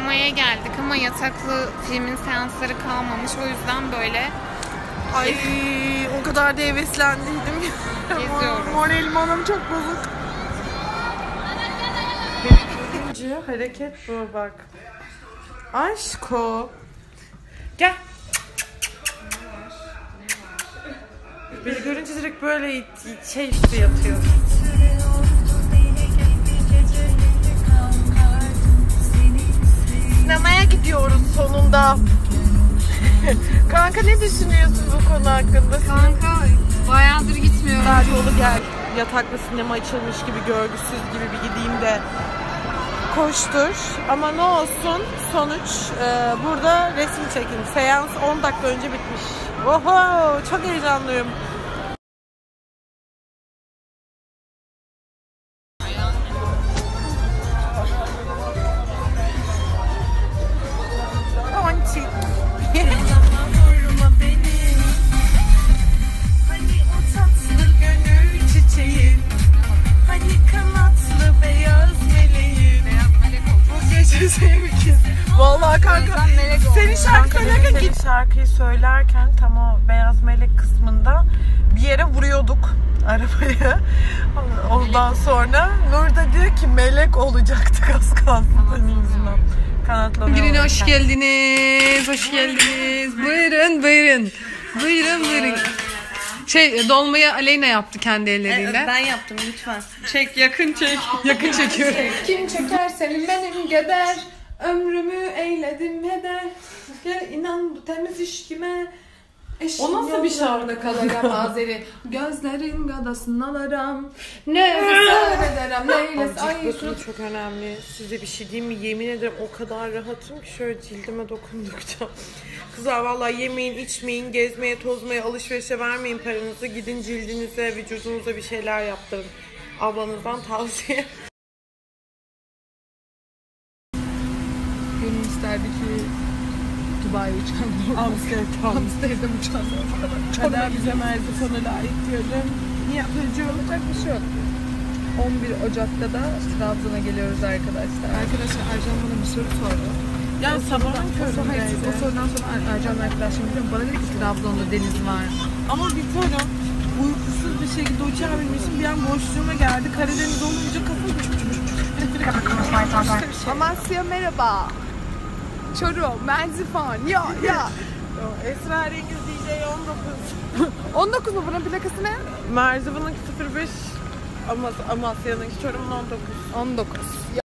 sinemaya geldik ama yataklı filmin seansları kalmamış. O yüzden böyle ay o kadar da heveslendiydim. geziyoruz. Moralim anam çok bozuk. Birinci hareket bu bak. Aşko. Gel. Beni görünce direkt böyle şey üstü yatıyor. Sinemaya gidiyoruz sonunda. Kanka ne düşünüyorsun bu konu hakkında? Kanka bayağıdır gitmiyorum. Yolu gel. Yataklı sinema açılmış gibi, görgüsüz gibi bir gideyim de koştur. Ama ne olsun sonuç burada resim çekin. Seans 10 dakika önce bitmiş. Oho, çok heyecanlıyım. Ponçik. Vallahi kanka senin şarkı söylerken git. Şarkıyı söylerken tam o Beyaz Melek kısmında bir yere vuruyorduk arabayı. Ondan sonra Nur da diyor ki melek olacaktık az kalsın senin yüzünden. Kanatlanıyor. Birine hoş geldiniz. Hoş geldiniz. Buyurun buyurun. Buyurun buyurun. Dolmayı Aleyna yaptı kendi elleriyle. Ben yaptım lütfen. Çek yakın çek. Yakın çekiyorum. Kim çeker senin benim geber. Ömrümü eyledim heder. Gel inan bu temiz işkime. O nasıl bir şarkı? Kalırım Azeri. Gözlerin gadasını alırım. Ne ederim neyle Bakın çok önemli. Size bir şey diyeyim mi? Yemin ederim o kadar rahatım ki şöyle cildime dokundukça. Kızlar vallahi yemeyin, içmeyin, gezmeye, tozmaya, alışverişe vermeyin paranızı. Gidin cildinize, vücudunuza bir şeyler yaptırın. Ablanızdan tavsiye. Gönül isterdi ki Dubai uçan. Amsterdam uçan. Kader bize Merzifon'a layık diyorum. Yapıcı olacak bir şey yok. 11 Ocak'ta da Trabzon'a geliyoruz arkadaşlar. Arkadaşlar Ercan bana bir soru sordu. Ya sabahın köründeydi. O sorudan sonra Ercan arkadaşım bana dedi ki Trabzon'da deniz var. Ama bir tane uykusuz bir şekilde uçağa binmişim. Bir an boşluğuma geldi. Karadeniz olunca kafam Amasya merhaba. Çorum, Merzifon. Ya. Esrarengiz DJ 19. 19 mu? Bunun plakası ne? Merzifon'unki 05. Amasya'nınki Çorum'un 19. 19.